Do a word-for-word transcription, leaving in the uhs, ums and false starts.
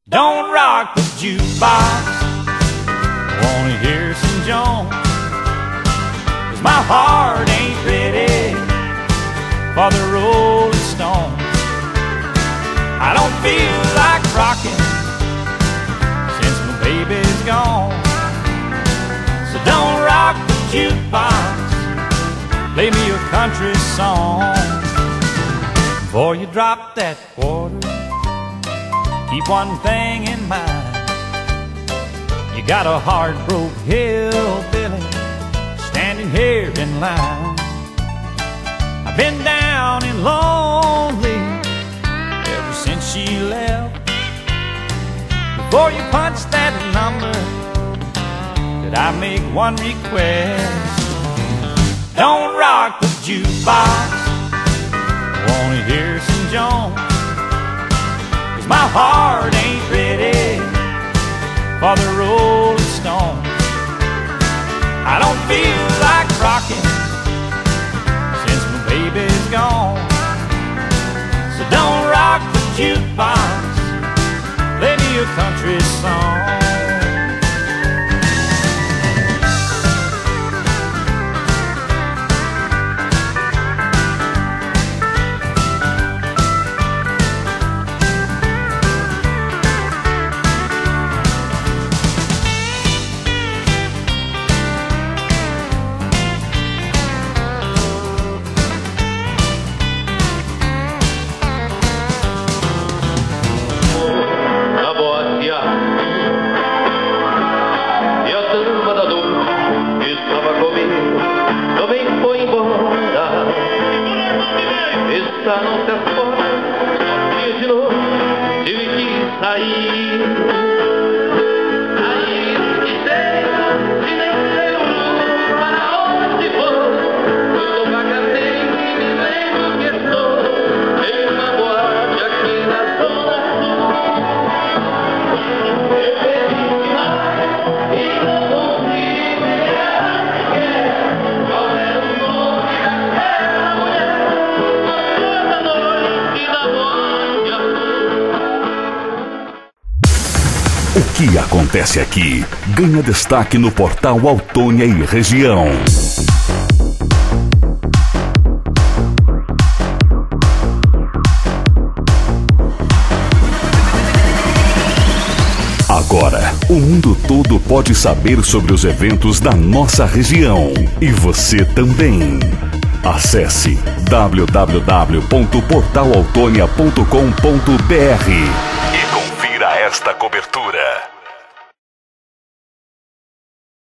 Don't rock the jukebox, I wanna hear some Jones, 'cause my heart ain't ready for the Rolling Stones. I don't feel like rocking since my baby's gone. So don't rock the jukebox, play me a country song. Before you drop that quarter, keep one thing in mind. You got a heart-broke hillbilly standing here in line. I've been down and lonely ever since she left. Before you punch that number, could I make one request? Don't rock the jukebox, I wanna hear some Jones, 'cause my heart ain't ready for the Rolling Stones. I don't feel like rocking since my baby's gone. So don't rock the jukebox, play me a country song. Não se afora, de novo tive que sair. Aí que chego, e nem lembro para onde vou. Eu tô vagabundo e me lembro que estou em uma boate aqui na zona sul. Eu bebi demais e não consegui ver qual era o nome daquela mulher. O que acontece aqui ganha destaque no portal Autônia e Região. Agora, o mundo todo pode saber sobre os eventos da nossa região. E você também. Acesse w w w ponto portal autônia ponto com ponto b r e confira esta cobertura.